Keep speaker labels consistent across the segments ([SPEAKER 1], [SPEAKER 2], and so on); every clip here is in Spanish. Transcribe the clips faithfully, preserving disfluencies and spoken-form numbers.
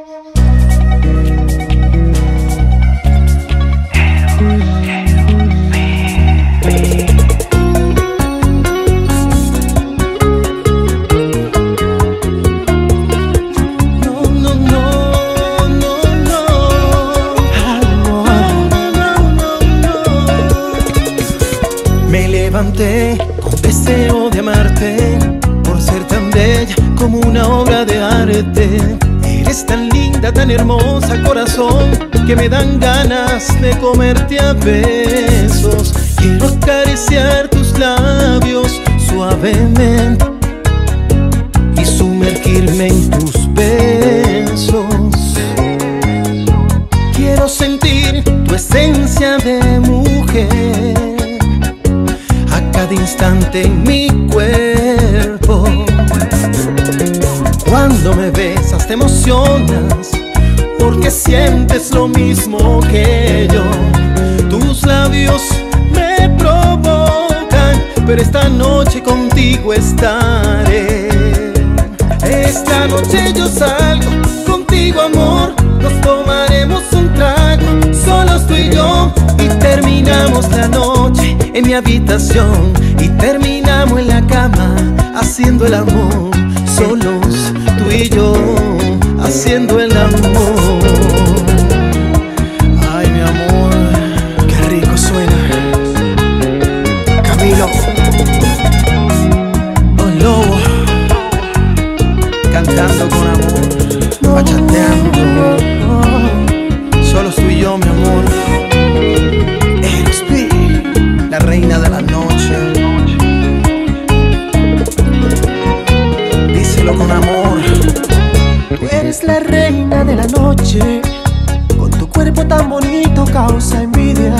[SPEAKER 1] Con deseo de amarte, por ser tan bella como una obra de arte. Eres tan linda, tan hermosa, corazón, que me dan ganas de comerte a besos. Quiero acariciar tus labios suavemente y sumergirme en tus besos. Quiero sentir tu esencia de mujer cada instante en mi cuerpo. Cuando me besas te emocionas, porque sientes lo mismo que yo. Tus labios me provocan, pero esta noche contigo estaré. Esta noche yo salgo contigo, amor. Nos tomaremos un trago, solos tú y yo, y terminamos la noche en mi habitación, y terminamos en la cama haciendo el amor, solos tú y yo haciendo el amor. Ay, mi amor, qué rico suena. Camilo, Don Lobo, cantando con amor, bachateando, solos tú y yo, mi amor. La reina de la noche, díselo con amor.
[SPEAKER 2] Tú eres la reina de la noche, con tu cuerpo tan bonito causa envidia.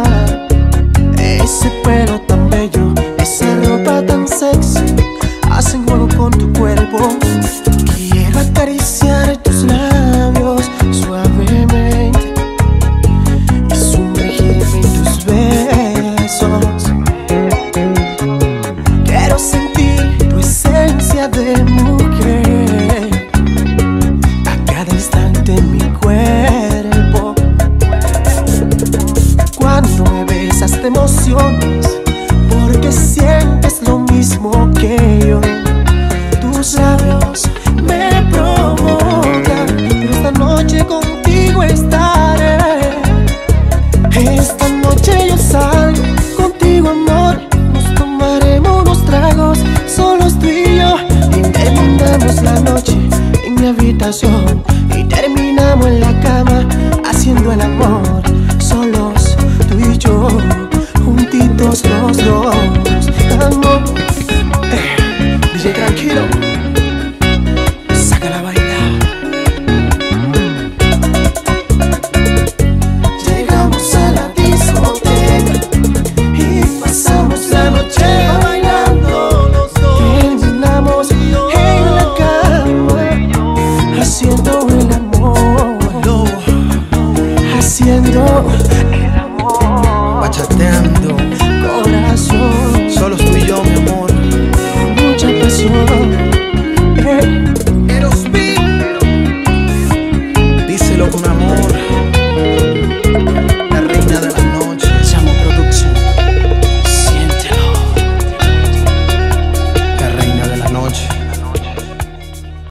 [SPEAKER 2] Ese pelo tan bello, esa ropa tan sexy, hacen juego con tu cuerpo. Quiero acariciar tus labios suavemente y sumergirme en tus besos. Quiero sentir tu esencia de mujer a cada instante en mi cuerpo. Cuando me besas te emocionas, porque sientes lo mismo que yo. Tus labios me provocan, pero esta noche contigo estaré. Esta noche yo salgo contigo, amor. Nos tomaremos unos tragos, solos tú y yo, y terminamos la noche en mi habitación, y terminamos en la cama haciendo el amor, solos tú y yo, juntitos los dos. Amor, eh, D J tranquilo, saca la vaina. Llegamos a la discoteca y pasamos la noche bailando los dos. Terminamos en la cama haciendo el amor, haciendo